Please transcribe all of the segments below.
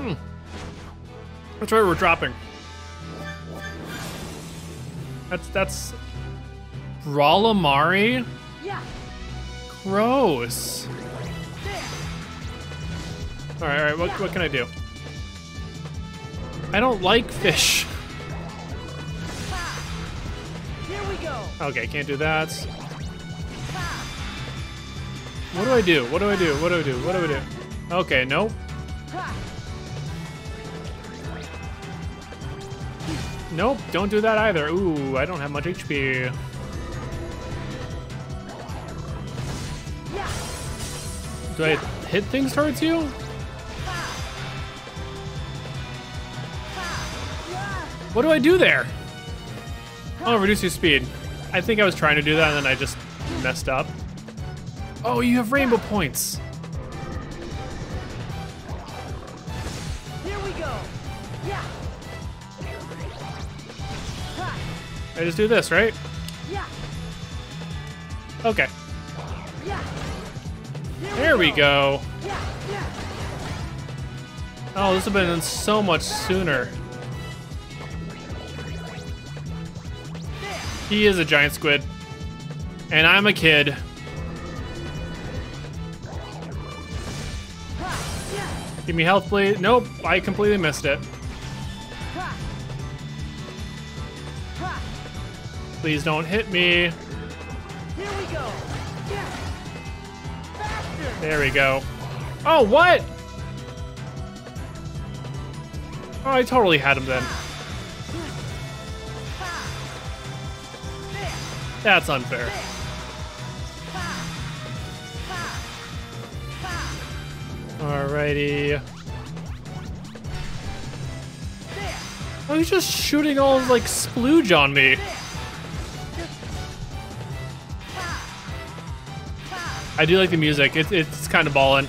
That's right, we're dropping. That's Brawlamari? Yeah. Gross. Alright, what can I do? I don't like fish. Here we go. Okay, can't do that. What do I do? What do I do? What do I do? What do I do? Okay, nope. Nope, don't do that either. Ooh, I don't have much HP. Do I hit things towards you? What do I do there? Oh, reduce your speed. I think I was trying to do that and then I just messed up. Oh, you have rainbow points. Here we go. Yeah. I just do this, right? Yeah. Okay. Yeah. There we go. Yeah. Yeah. Oh, this would have been so much sooner. He is a giant squid. And I'm a kid. Give me health, please. Nope, I completely missed it. Please don't hit me. Here we go. Yeah. Faster. There we go. Oh, what? Oh, I totally had him then. That's unfair. Alrighty. Oh, he's just shooting all like splooge on me. I do like the music. It's kind of ballin'.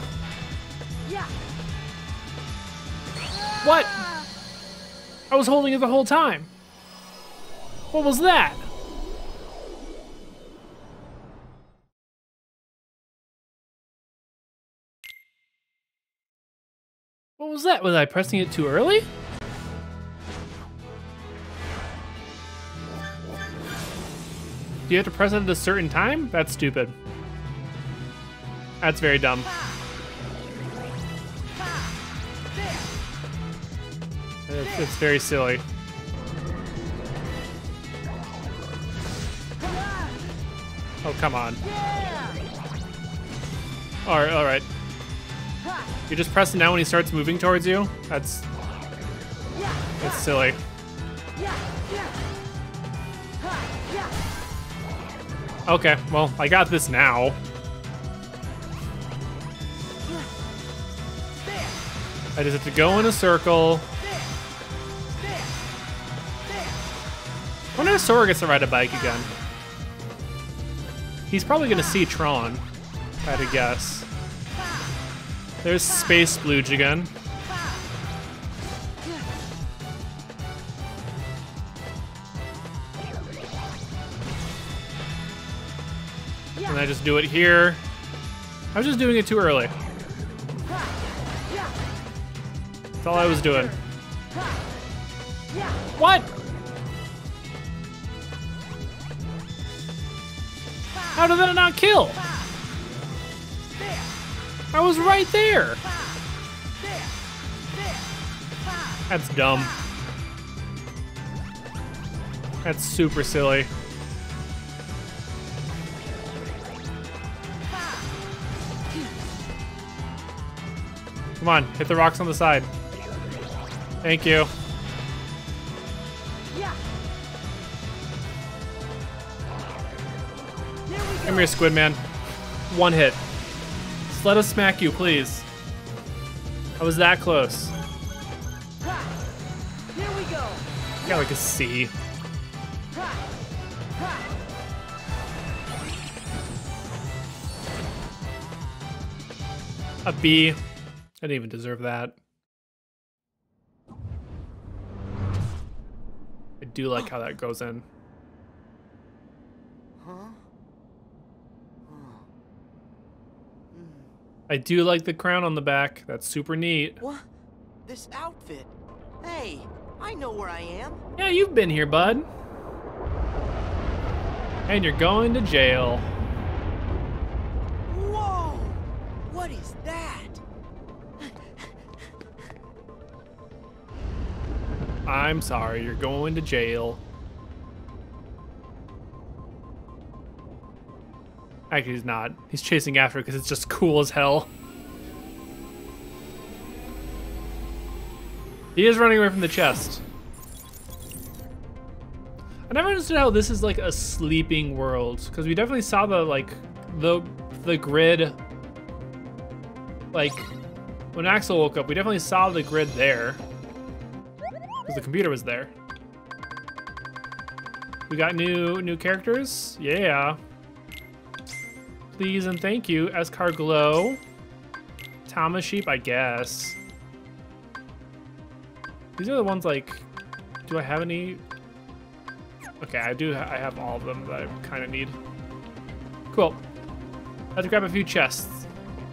What? I was holding it the whole time. What was that? What was that? Was I pressing it too early? Do you have to press it at a certain time? That's stupid. That's very dumb. It's very silly. Oh, come on. All right. You're just pressing down when he starts moving towards you? That's silly. Okay, well, I got this now. I just have to go in a circle. I wonder if Sora gets to ride a bike again. He's probably gonna see Tron, if I had to guess. There's Space Splooge again. And I just do it here. I was just doing it too early. That's all I was doing. What? How did that not kill? I was right there. That's dumb. That's super silly. Come on, hit the rocks on the side. Thank you. Come here, Squid Man. One hit. Just let us smack you, please. I was that close. Here we go. Got like a C. A B. I didn't even deserve that. I do like how that goes in. I do like the crown on the back. That's super neat. What? This outfit. Hey, I know where I am. Yeah, you've been here, bud. And you're going to jail. Whoa! What is that? I'm sorry, you're going to jail. Actually, he's not. He's chasing after it because it's just cool as hell. He is running away from the chest. I never understood how this is like a sleeping world, because we definitely saw the like the grid. Like when Axel woke up, we definitely saw the grid there because the computer was there. We got new characters. Yeah. Please and thank you. Escarglow. Thomas Sheep, I guess. These are the ones like, do I have any? Okay, I have all of them that I kind of need. Cool. Let's grab a few chests.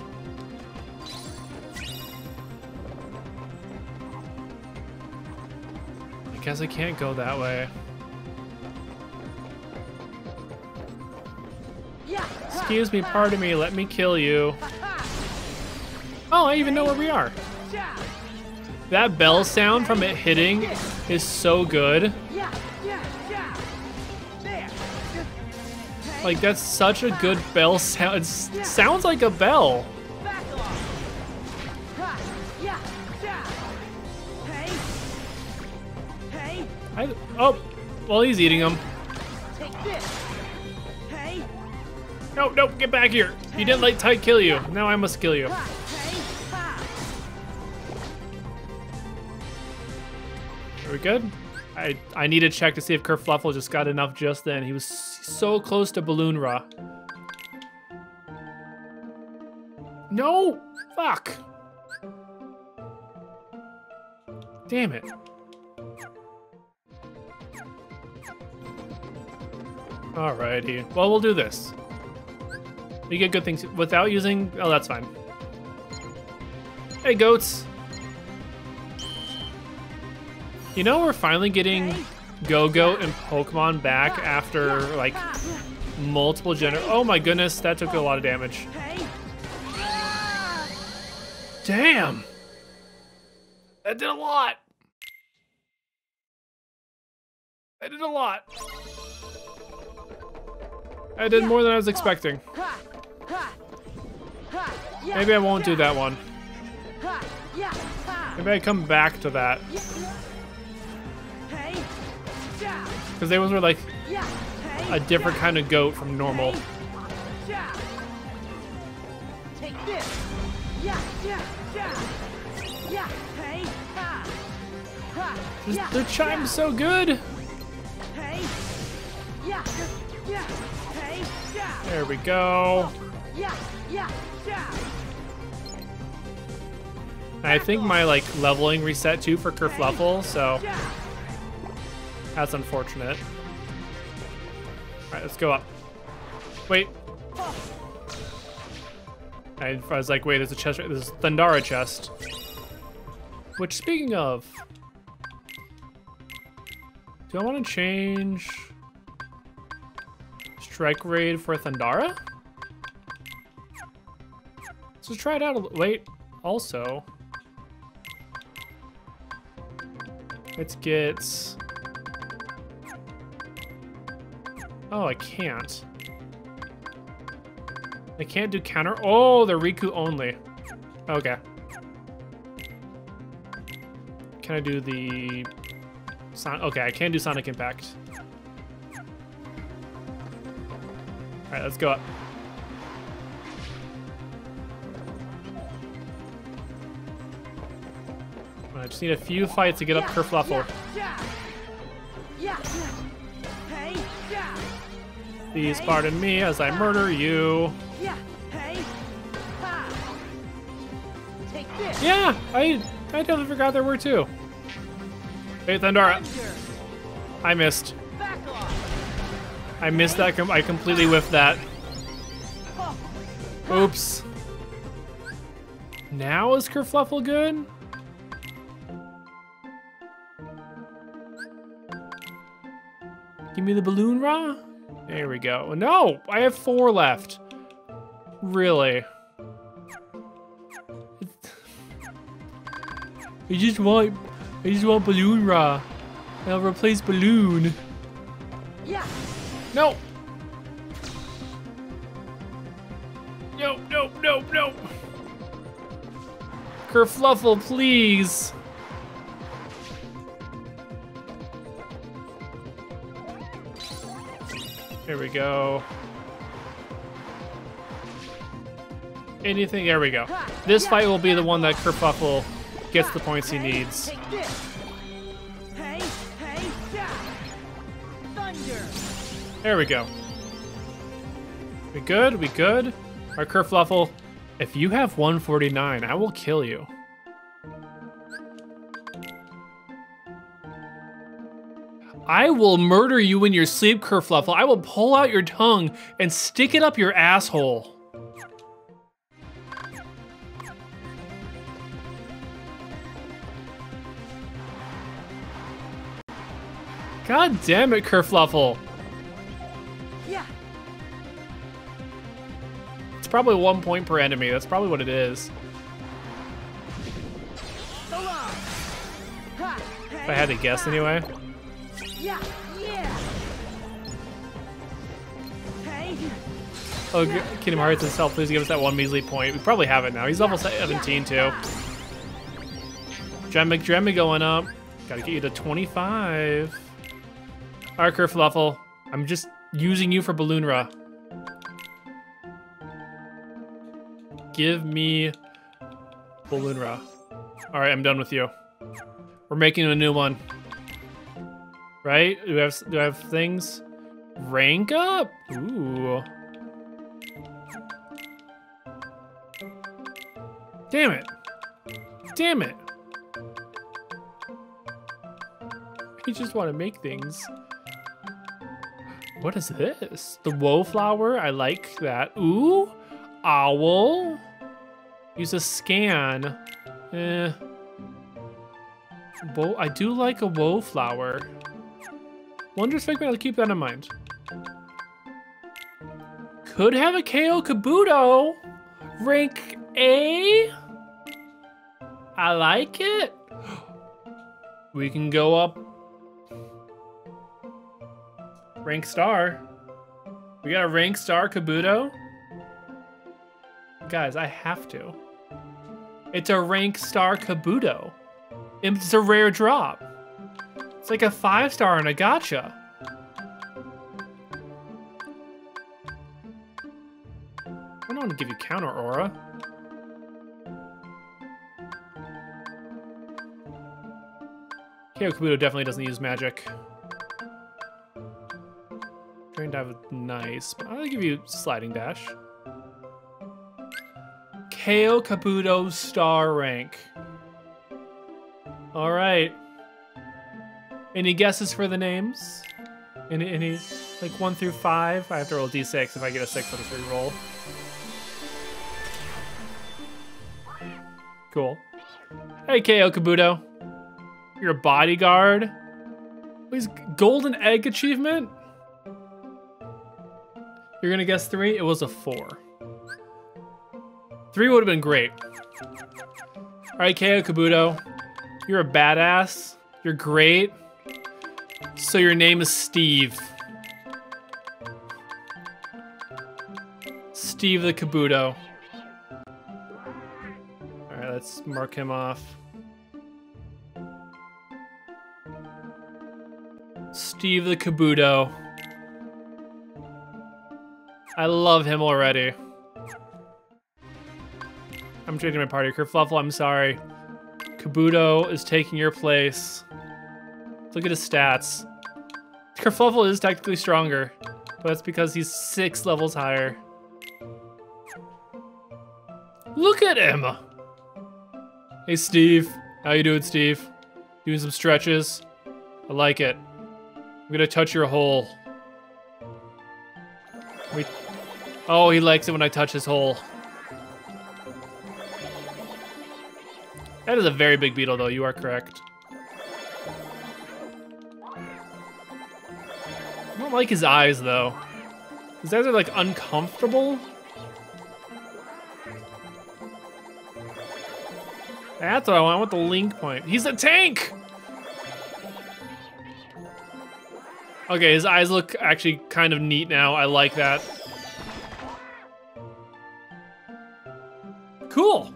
I guess I can't go that way. Excuse me, pardon me, let me kill you. Oh, I even know where we are. That bell sound from it hitting is so good. Like, that's such a good bell sound. It sounds like a bell. Oh, well, he's eating them. No, no, get back here. You didn't let Tyke kill you. Now I must kill you. Are we good? I need to check to see if Kerfluffle just got enough just then. He was so close to Balloon Ra. No! Fuck! Damn it. Alrighty. Well, we'll do this. We get good things without using... Oh, that's fine. Hey, goats. You know, we're finally getting Go-Go and Pokemon back after, like, multiple Oh my goodness, that took a lot of damage. Damn! That did a lot. I did a lot. I did more than I was expecting. Maybe I won't do that one. Maybe I come back to that. Because they were like a different kind of goat from normal. Their chime's so good. There we go. I think my like leveling reset too for Kerfluffle, so that's unfortunate. All right, let's go up. Wait. I was like, wait, there's a chest. There's a Thundara chest. Which, speaking of, do I want to change Strike Raid for Thundara? Let's just try it out a little. Wait, also, let's get. Oh, I can't. I can't do counter. Oh, the Riku only. Okay. Can I do the okay, I can do Sonic Impact. All right, let's go up. I just need a few fights to get up Kerfluffle. Please pardon me as I murder you. Yeah, I totally forgot there were two. Hey, Thundara. I missed. I missed that. I completely whiffed that. Oops. Now is Kerfluffle good? Give me the balloon raw. There we go. No, I have 4 left. Really? I just want balloon raw. I'll replace balloon. Yeah. No. No, no, no, no. Kerfluffle, please. Here we go. Anything, there we go. This fight will be the one that Kerfluffle gets the points he needs. Take this. Hey, hey, yeah. Thunder. There we go. We good? We good? Our Kerfluffle, if you have 149, I will kill you. I will murder you in your sleep, Kerfluffle. I will pull out your tongue and stick it up your asshole. God damn it, Kerfluffle. Yeah. It's probably 1 point per enemy. That's probably what it is. So long. Ha. If I had to guess anyway. Yeah. Yeah. Hey. Oh, Kingdom Hearts itself, please give us that 1 measly point. We probably have it now. He's level 17 too. Dremmy going up. Gotta get you to 25. Alright, Kerfluffle. I'm just using you for Balloonra. Give me Balloonra. Alright, I'm done with you. We're making a new one. Right? Do I have things? Rank up? Ooh. Damn it. Damn it. I just want to make things. What is this? The Woe Flower? I like that. Ooh. Owl. Use a scan. I do like a Woe Flower. Wonder if I'll keep that in mind. Could have a KO Kabuto. Rank A. I like it. We can go up. Rank star. We got a rank star Kabuto. Guys, I have to. It's a rank star Kabuto. It's a rare drop. It's like a 5-star and a gacha. I don't want to give you counter aura. KO Kabuto definitely doesn't use magic. Drain dive is nice, but I'll give you sliding dash. KO Kabuto star rank. All right. Any guesses for the names? Any like 1 through 5? I have to roll d6 if I get a 6 on this re-roll. Cool. Hey, KO Kabuto. You're a bodyguard. Please, golden egg achievement? You're gonna guess 3? It was a 4. 3 would have been great. All right, KO Kabuto. You're a badass. You're great. So your name is Steve. Steve the Kabuto. All right, let's mark him off. Steve the Kabuto. I love him already. I'm changing my party. Kerfluffle, I'm sorry. Kabuto is taking your place. Look at his stats. Kerfluffle is technically stronger, but that's because he's 6 levels higher. Look at him! Hey, Steve. How you doing, Steve? Doing some stretches? I like it. I'm gonna touch your hole. Wait. Oh, he likes it when I touch his hole. That is a very big beetle, though. You are correct. don't like his eyes though. His eyes are like uncomfortable. That's what I want with the link point. He's a tank! Okay, his eyes look actually kind of neat now. I like that. Cool.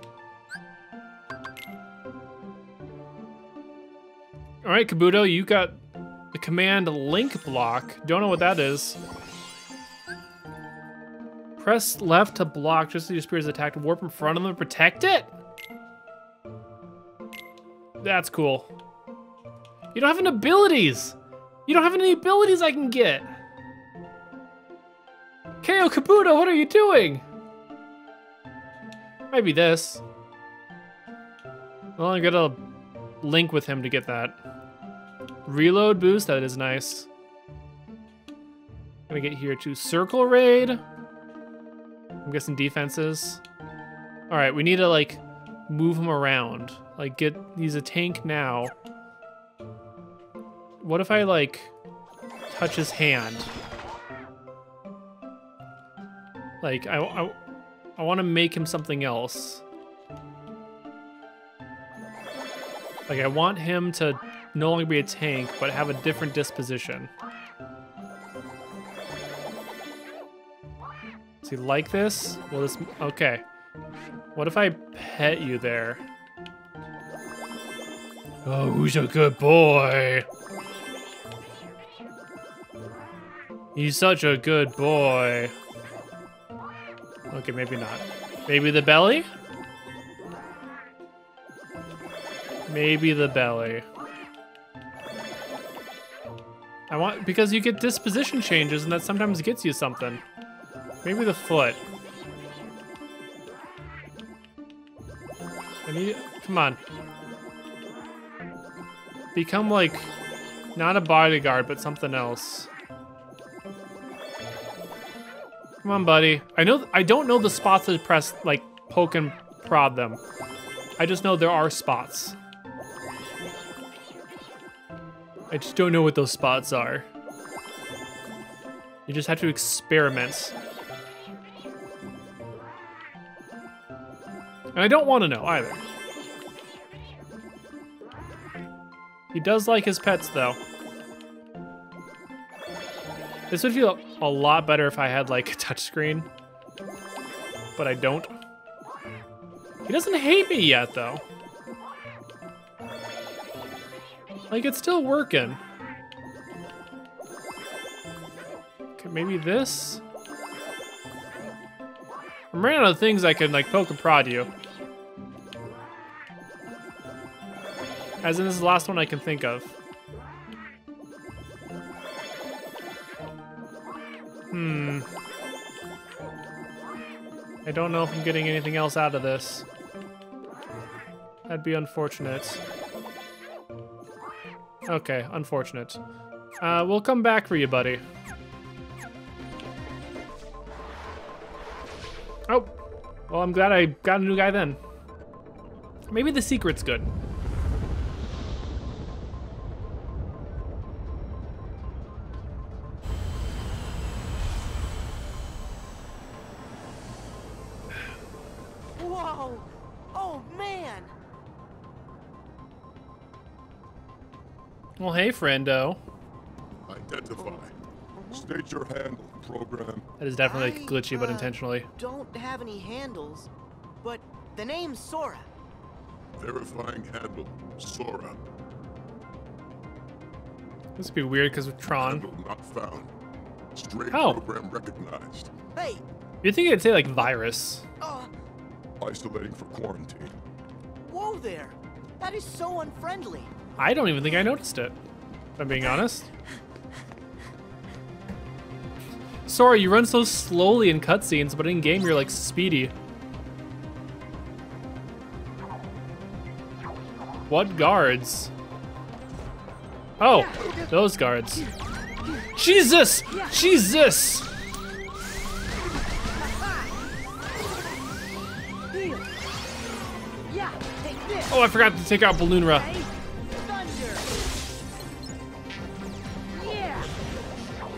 All right, Kabuto, you got the command link block. Don't know what that is. Press left to block just as your spirit is attacked. Warp in front of them to protect it? That's cool. You don't have any abilities. You don't have any abilities I can get. KO Kabuto, what are you doing? Might be this. Well, I gotta link with him to get that. Reload boost, that is nice. Gonna get here to circle raid. I'm guessing defenses. All right, we need to like move him around. Like he's a tank now. What if I like touch his hand? Like I want to make him something else. Like I want him to no longer be a tank, but have a different disposition. Does he like this? Well, this, okay. What if I pet you there? Oh, who's a good boy? He's such a good boy. Okay, maybe not. Maybe the belly? Maybe the belly. I want, because you get disposition changes and that sometimes gets you something. Maybe the foot. I need, come on. Become like, not a bodyguard, but something else. Come on, buddy. I don't know the spots to press, like, poke and prod them. I just know there are spots. I just don't know what those spots are. You just have to experiment. And I don't want to know either. He does like his pets, though. This would feel a lot better if I had, like, a touchscreen. But I don't. He doesn't hate me yet, though. Like, it's still working. Okay, maybe this? I'm running out of things I can, like, poke and prod you. As in, this is the last one I can think of. I don't know if I'm getting anything else out of this. That'd be unfortunate. Okay, unfortunate. We'll come back for you, buddy. Oh, well, I'm glad I got a new guy then. Maybe the secret's good. Whoa! Oh, man! Well, hey, friendo. Identify. State your handle, program. That is definitely glitchy, but intentionally. Don't have any handles, but the name's Sora. Verifying handle, Sora. This would be weird because of Tron. Handle not found. Stray Oh. program recognized. Hey! You'd think it'd say like virus. Isolating for quarantine. Whoa there! That is so unfriendly. I don't even think I noticed it, if I'm being honest. Sorry, you run so slowly in cutscenes, but in game you're like speedy. What guards? Oh, those guards. Jesus! Jesus! Heal. Yeah, take this. Oh, I forgot to take out Balloonra. Thunder. Yeah.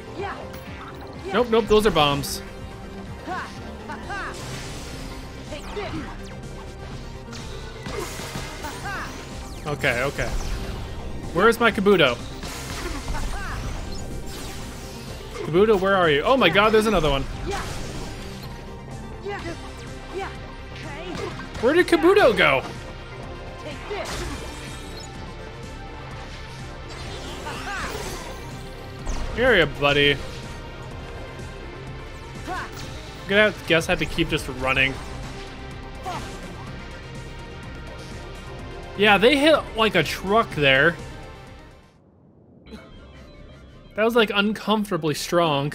Nope, nope, those are bombs. Ha! Ha! Ha! Take this! Ha! Ha! Okay, okay. Where's my Kabuto? Kabuto, where are you? Oh my god, there's another one. Yeah! Yeah! Yeah! Okay! Where did Kabuto go? Take this! Ha! Ha! Here you, buddy. Ha! I'm gonna have to keep just running. Yeah, they hit like a truck there. That was like uncomfortably strong.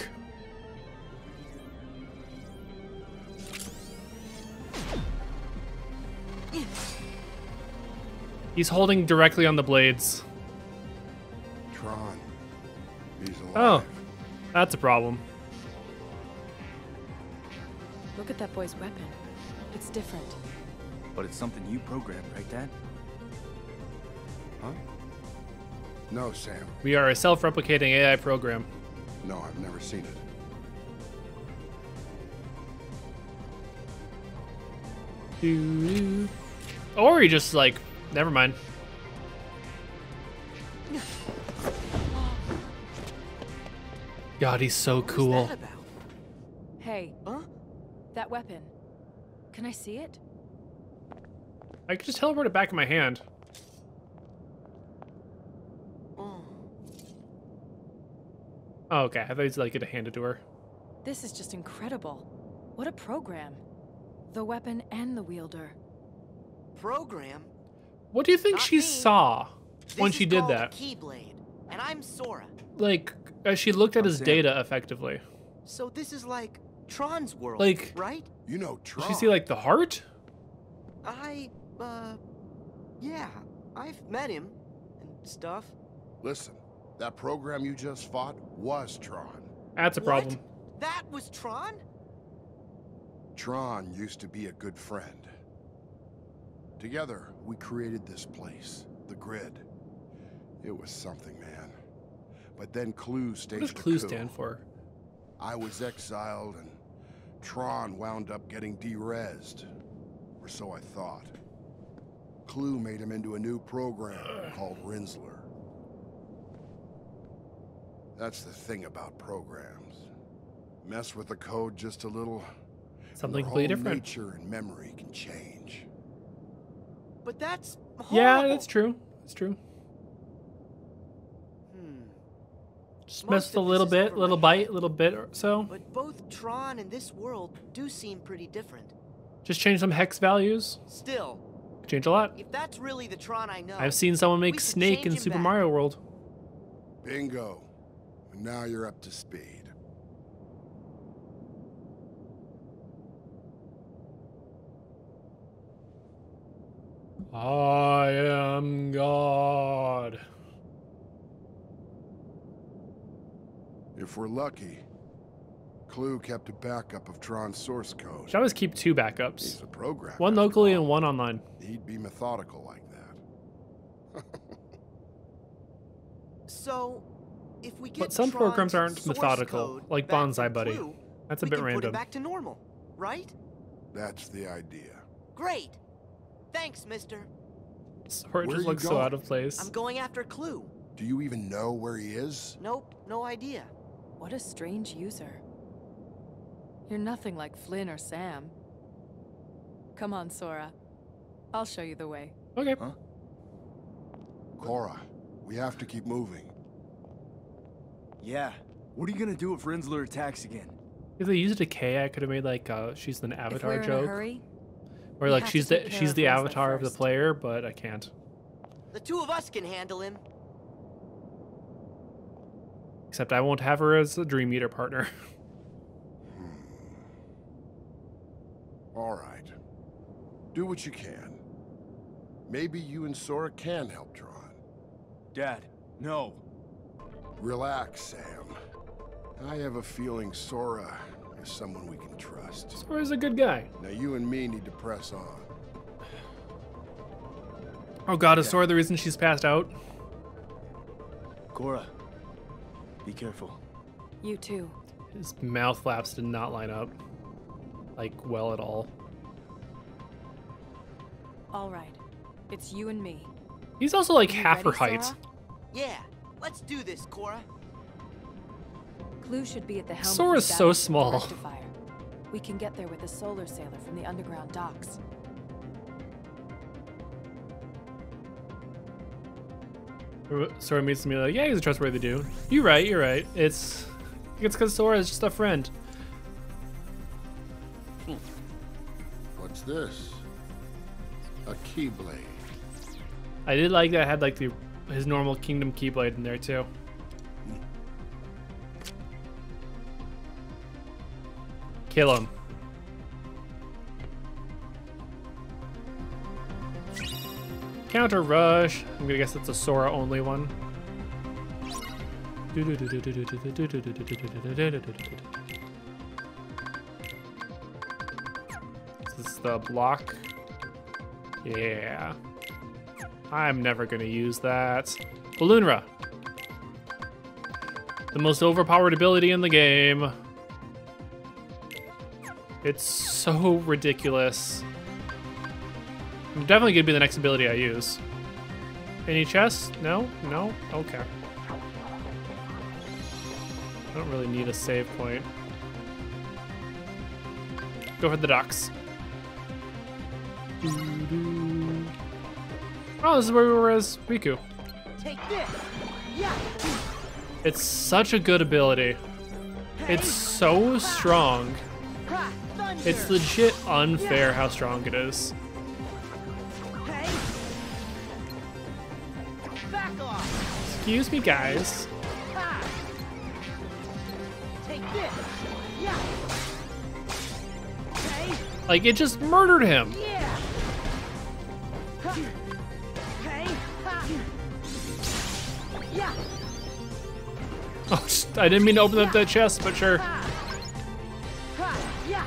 He's holding directly on the blades. Tron. He's alive. Oh, that's a problem. Look at that boy's weapon. It's different. But it's something you programmed, right, Dad? Huh? No, Sam. We are a self-replicating AI program. No, I've never seen it. Doo-doo. Or he just like, never mind. God, he's so cool. What's that about? Hey, Huh? that weapon. Can I see it? I could just teleport it back in my hand. Oh. Oh, okay. I thought he'd like get to hand it to her. This is just incredible. What a program. The weapon and the wielder. Program? What do you think Not she me. saw when This she is did called a that? Keyblade, and I'm Sora. Like, as she looked at his Sam. data effectively. So this is like Tron's world, Like- right? You know Did Tron. she see like the heart? Yeah, I've met him and stuff. Listen, that program you just fought was Tron. That's a problem. What? That was Tron? Tron used to be a good friend. Together, we created this place, the grid. It was something, man. But then Clue staged What does a Clue coup. stand for? I was exiled, and Tron wound up getting de-rezzed. Or so I thought. Clue made him into a new program called Rinsler. That's the thing about programs. Mess with the code just a little, and Something their completely whole different. nature and memory can change. But that's horrible. Yeah, that's true. It's true. Just Most messed a of this little is bit, over little my bite, head. little bit or so. But both Tron and this world do seem pretty different. Just change some hex values. Still, Change a lot. if that's really the Tron I know, I've seen someone we make should Snake change in him Super back. Mario World. Bingo. And now you're up to speed. I am God. If we're lucky, Clue kept a backup of Tron's source code. Should always keep two He's backups. a programmer. One after locally all. and one online. He'd be methodical like that. So, if we get But some Tron's programs aren't source methodical, code like back Bonsai from Buddy. Clue, That's a we bit can put random. it back to normal, right? That's the idea. Great. Thanks, mister. Sora Where just you looks so going? out of place. I'm going after Clue. Do you even know where he is? Nope, no idea. What a strange user. You're nothing like Flynn or Sam. Come on, Sora. I'll show you the way. Okay. Huh? Cora, we have to keep moving. Yeah. What are you gonna do if Rinsler attacks again? If they used decay, I could have made like she's an If avatar we're in a joke, hurry, or we like have she's to the take care she's of the Rinsler avatar of the first. player, but I can't. The two of us can handle him. Except I won't have her as a Dream Eater partner. All right. Do what you can. Maybe you and Sora can help Tron. Dad, no. Relax, Sam. I have a feeling Sora is someone we can trust. Sora's a good guy. Now you and me need to press on. Oh God, is Sora the reason she's passed out? Cora, be careful. you too. His mouth flaps did not line up, like, well at all. All right, it's you and me. He's also like You half her ready, height. Sora? Yeah, let's do this, Cora. Clue should be at the helm. Sora's of the so Zakarith small. rectifier. We can get there with a solar sailor from the underground docks. Sora meets me like, yeah, he's a trustworthy dude. You're right, you're right. It's because Sora is just a friend. What's this? A keyblade. I did like that it had like his normal Kingdom Keyblade in there too. Kill him. Counter rush. I'm gonna guess that's a Sora only one. Is this the block? Yeah. I'm never gonna use that. Balloonra. The most overpowered ability in the game. It's so ridiculous. Definitely gonna be the next ability I use. Any chests? No? No? Okay. I don't really need a save point. Go for the docks. Oh, this is where we were as Riku. Take this. Yeah. It's such a good ability. It's so strong. Ha, thunder. It's legit unfair how strong it is. Hey. Back off. Excuse me, guys. Ha. Take this. Yeah. Hey. Like, it just murdered him. Yeah. Ha. Hey. Ha. Yeah. Oh, I didn't mean to open up that chest, but sure. Ha. Ha. Yeah.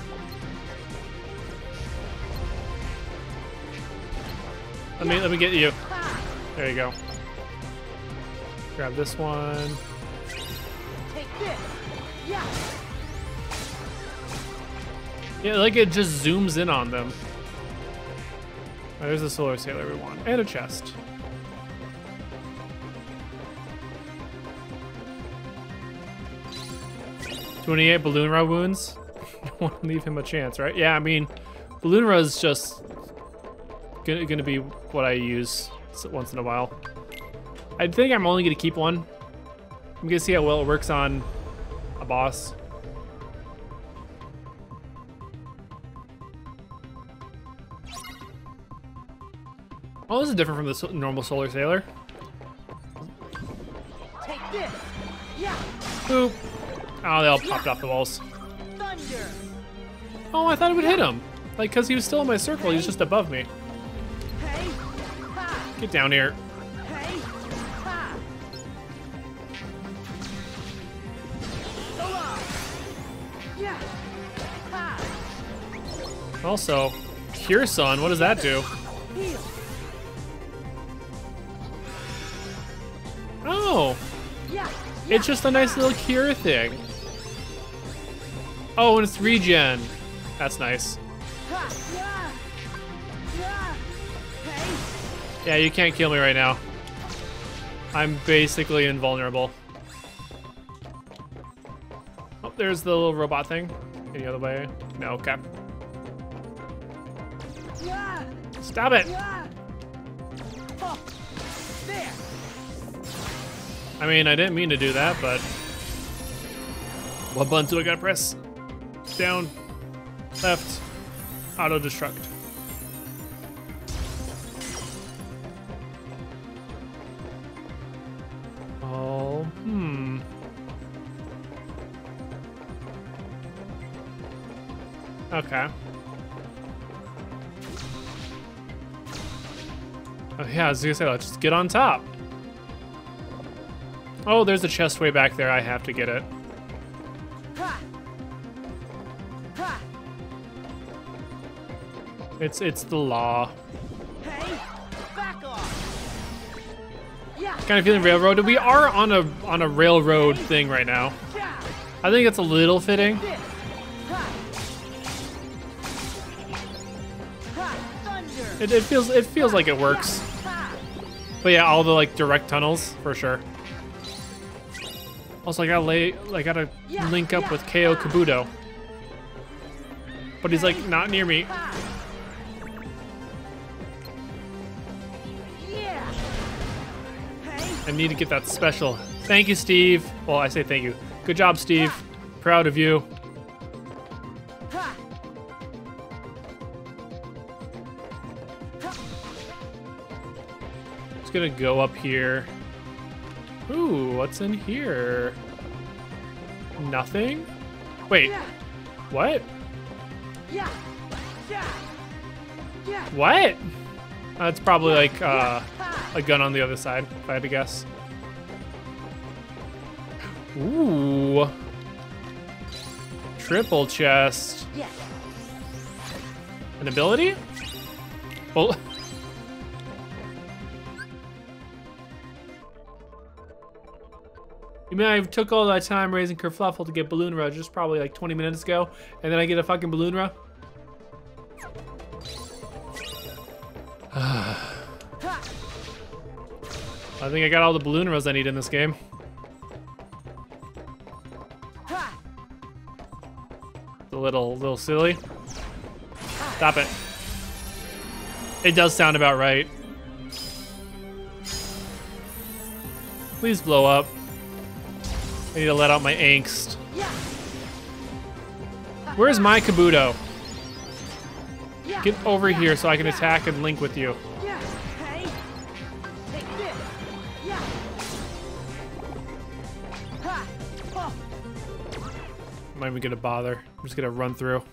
Let me get you. Ha. There you go. Grab this one. Take this. Yeah. Yeah, like it just zooms in on them. Oh, there's the Solar Sailor we want. And a chest. 28 Balloonra wounds. Don't want to leave him a chance, right? Yeah, I mean, Balloonra is just gonna be what I use once in a while. I think I'm only gonna keep one. I'm gonna see how well it works on a boss. Oh, this is different from the normal Solar Sailor. Take this. Yeah. Boop. Oh, they all popped off the walls. Thunder. Oh, I thought it would hit him. Like, because he was still in my circle, he was just above me. Hey. Ha. Get down here. Hey. Ha. Sora. Yeah. Ha. Also, Cure Sun, what does that do? Heal. Oh, Yeah. it's just a nice little cure thing. Oh, and it's regen. That's nice. Ha. Yeah. Yeah. Hey. Yeah, you can't kill me right now. I'm basically invulnerable. Oh, there's the little robot thing. Any other way? No, okay. Yeah. Stop it. Yeah. Oh. There. I mean, I didn't mean to do that, but... What button do I gotta press? Down, left, auto-destruct. Oh, Okay. Oh yeah, I was gonna say, let's just get on top. Oh, there's a chest way back there. I have to get it. Ha. Ha. It's the law. Hey. Back off. Yeah. Kind of feeling railroaded. We are on a railroad thing right now. Yeah. I think it's a little fitting. This. Ha. Ha. Thunder. It feels like it works. Ha. But yeah, all the like direct tunnels for sure. Also, I gotta link up with KO Kabuto. But he's like not near me. Ha. Yeah. Hey. I need to get that special. Thank you, Steve. Well, I say thank you. Good job, Steve. Proud of you. Ha. Just gonna go up here. Ooh, what's in here? Nothing? Wait, Yeah. what? Yeah. Yeah. Yeah. What? That's probably like Ha. a gun on the other side, if I had to guess. Ooh. Triple chest. Yes. An ability? Well, you mean I took all that time raising Kerfluffle to get Balloonra just probably like 20 minutes ago, and then I get a fucking Balloonra? I think I got all the Balloonras I need in this game. Ha. A little silly. Stop it. It does sound about right. Please blow up. I need to let out my angst. Yeah. Where's my Kabuto? Yeah. Get over here so I can attack and link with you. Yeah. Hey. Take this. Yeah. Ha. Oh. I'm not even gonna bother. I'm just gonna run through.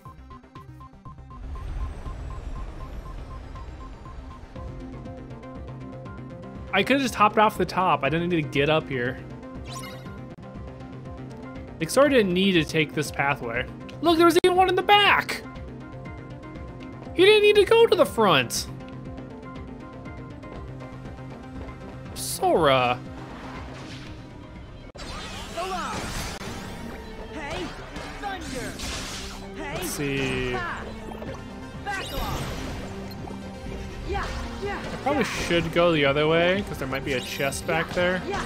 I could have just hopped off the top. I didn't need to get up here. Like, Sora didn't need to take this pathway. Look, there was even one in the back. He didn't need to go to the front. Sora. Sora. Hey. Thunder. Hey. Let's see. Ha. Back off. Yeah. Yeah. I probably should go the other way because there might be a chest back there. Yeah.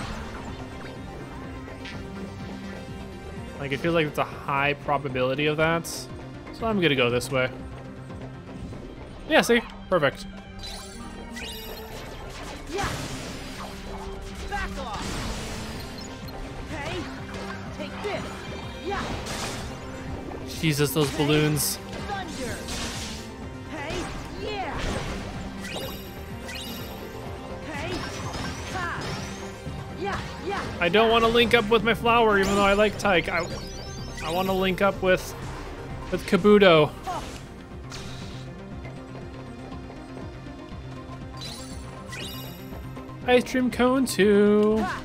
Like, it feels like it's a high probability of that. So I'm gonna go this way. Yeah, see? Perfect. Yeah. Back off. Hey. Take this. Yeah. Jesus, those balloons. Thunder. Hey. Yeah. Hey. Ha. Yeah. Yeah. I don't want to link up with my flower, even though I like Tyke. I want to link up with Kabuto. Oh. Ice cream cone too. Ha.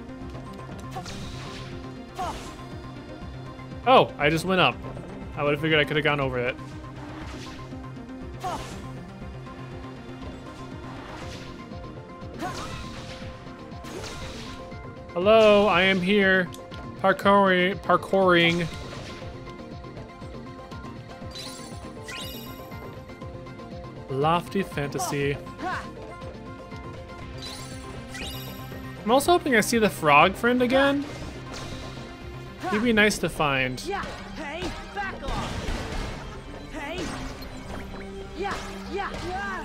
Oh. Oh, I just went up. I would have figured I could have gone over it. Oh. Hello, I am here. Parkouring. Lofty fantasy. Ha. I'm also hoping I see the frog friend again. He'd be nice to find. Yeah. Hey. Back off. Hey. Yeah. Yeah. Yeah.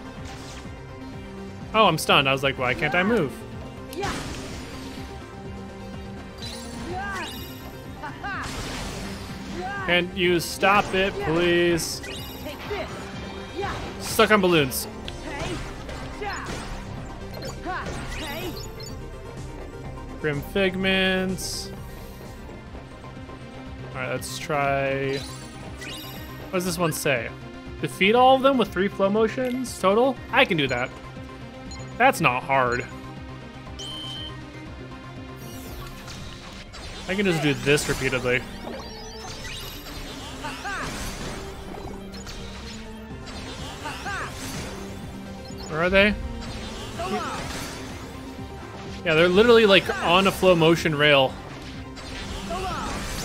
Oh, I'm stunned. I was like, why can't I move? Yeah. Yeah. Ha ha. Yeah. Can you stop it, please? Take this. Yeah. Stuck on balloons. Hey. Yeah. Ha. Hey. Grim Figments. Alright, let's try... What does this one say? Defeat all of them with 3 flow motions total? I can do that. That's not hard. I can just do this repeatedly. Where are they? Yeah, they're literally like on a flow motion rail.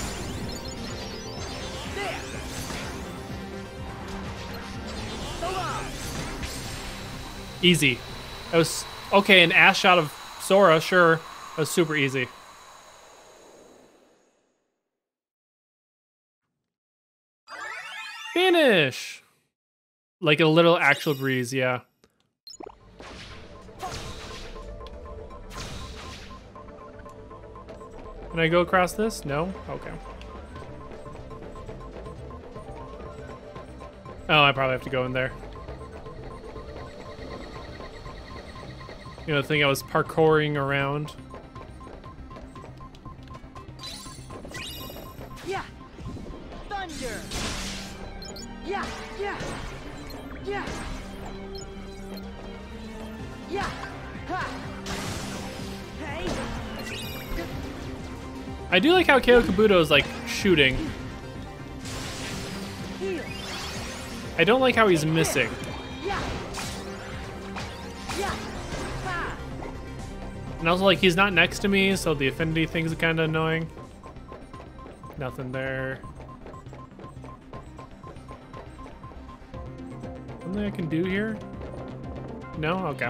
Easy. That was okay. An ass shot of Sora, sure. That was super easy. Finish. Like a little actual breeze, yeah. Can I go across this? No? Okay. Oh, I probably have to go in there. You know, the thing I was parkouring around. Yeah. Thunder. Yeah. Yeah. Yeah. Yeah. Ha. Hey. I do like how Keo Kabuto is like shooting. Heal. I don't like how he's missing. Yeah. Yeah. Ha. And also like he's not next to me, so the affinity thing's kind of annoying. Nothing there. Something I can do here? No? Okay.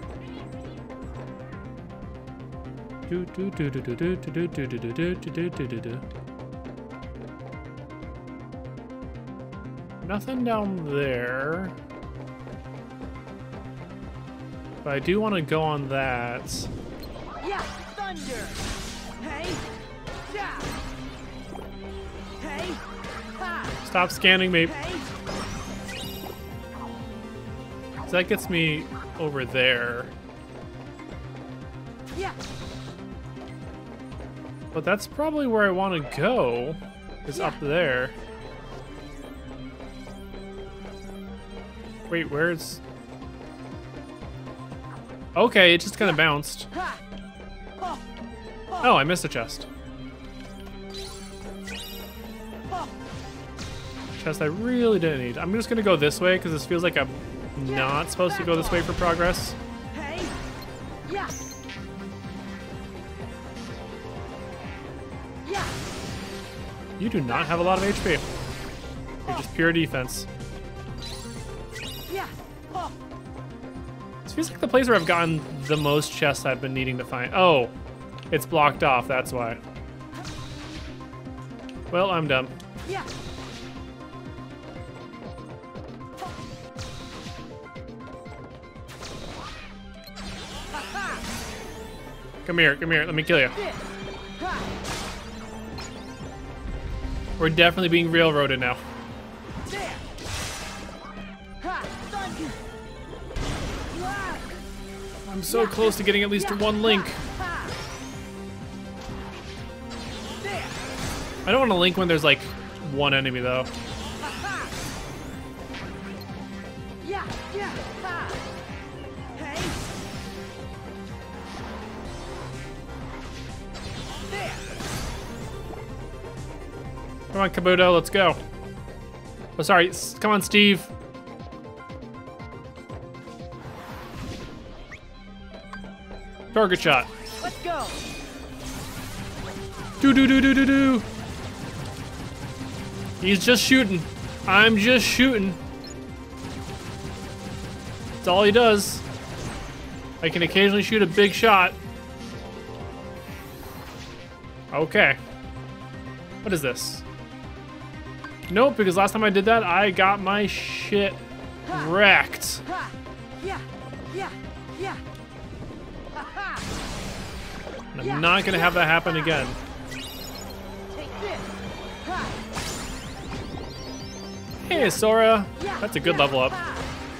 Nothing down there. But I do want to go on that. Yeah. Thunder. Hey. Yeah. Hey. Ha. Stop scanning me. Hey. So that gets me over there. Yeah. But that's probably where I want to go. Is up there. Wait, where's... Okay, it just kind of bounced. Ha. Oh. Oh, I missed a chest. Oh. Chest I really didn't need. I'm just gonna go this way because this feels like I'm not supposed to go this way for progress. Hey. Yeah. Yeah. You do not have a lot of HP. You're just pure defense. Yeah. Oh. This feels like the place where I've gotten the most chests I've been needing to find. Oh, it's blocked off, that's why. Well, I'm done. Yeah. Come here, let me kill you. This. Ha. We're definitely being railroaded now. There. Ha. Thunder. Ah. I'm so close to getting at least one link. Ha. There. I don't want to link when there's like one enemy though. Ha. Yeah. Yeah. Ha. Hey. There. Come on, Kabuto, let's go. Oh, sorry, come on, Steve. Target shot. Let's go. Do. He's just shooting. I'm just shooting. That's all he does. I can occasionally shoot a big shot. Okay. What is this? Nope, because last time I did that, I got my shit wrecked. Ha. Yeah. Yeah. Yeah. Ha. And I'm not gonna have that happen again. Take this. Ha. Hey, Sora. Yeah. That's a good Yeah. level up. Ha.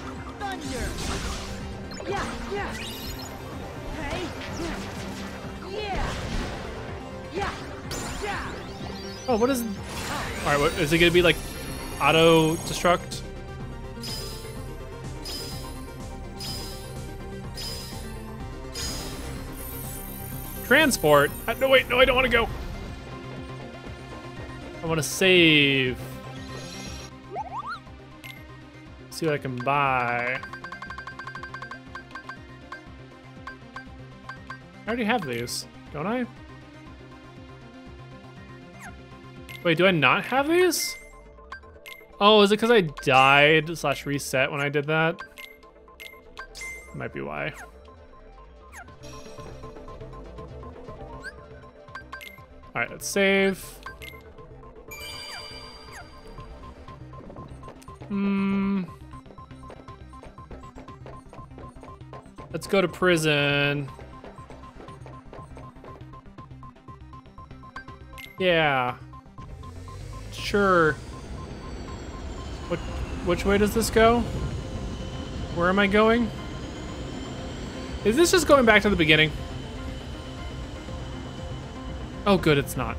Thunder. Yeah. Yeah. Hey. Yeah. Yeah. Yeah. Oh, what is... All right, what, is it gonna be like auto destruct? Transport? No, wait, no, I don't want to go. I want to save. See what I can buy. I already have these, don't I? Wait, do I not have these? Oh, is it because I died / reset when I did that? Might be why. All right, let's save. Let's go to prison. Yeah. Sure. Which way does this go? Where am I going? Is this just going back to the beginning? Oh, good, it's not.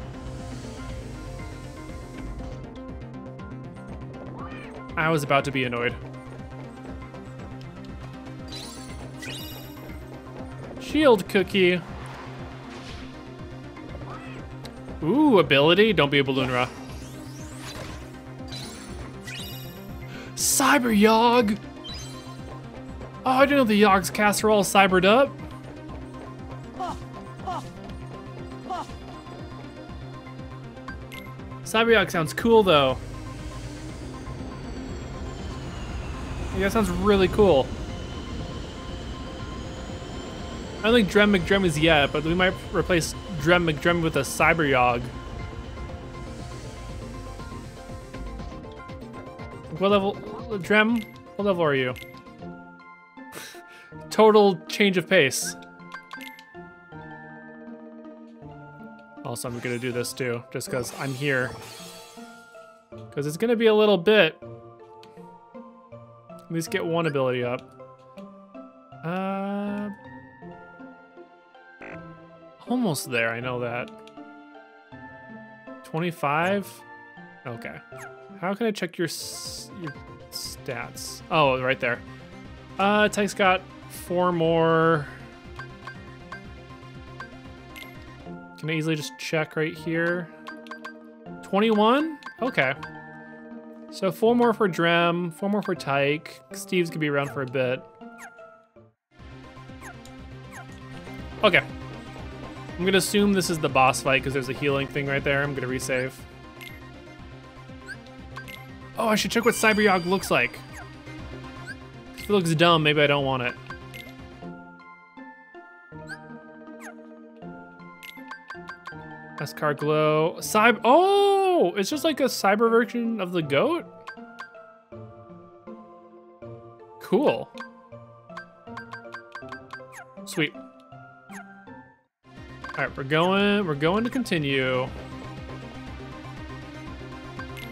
I was about to be annoyed. Shield cookie. Ooh, ability. Don't be a Balloonra. Cyber Yogg. Oh, I didn't know the Yogg's casts are all cybered up. Cyber Yogg sounds cool though. Yeah, that sounds really cool. I don't think Drem McDrem is yet, but we might replace Drem McDrem with a Cyber Yogg. What level, Drem? What level are you? Total change of pace. Also, I'm gonna do this too, just because I'm here. Because it's gonna be a little bit. At least get one ability up. Almost there, I know that. 25? Okay. How can I check your stats? Oh, right there. Tyke's got 4 more. Can I easily just check right here? 21? Okay. So 4 more for Drem, 4 more for Tyke. Steve's gonna be around for a bit. Okay. I'm gonna assume this is the boss fight because there's a healing thing right there. I'm gonna resave. Oh, I should check what Cyber Yogg looks like. If it looks dumb, maybe I don't want it. Escar Glow. Oh, it's just like a cyber version of the goat? Cool. Sweet. All right, we're going to continue.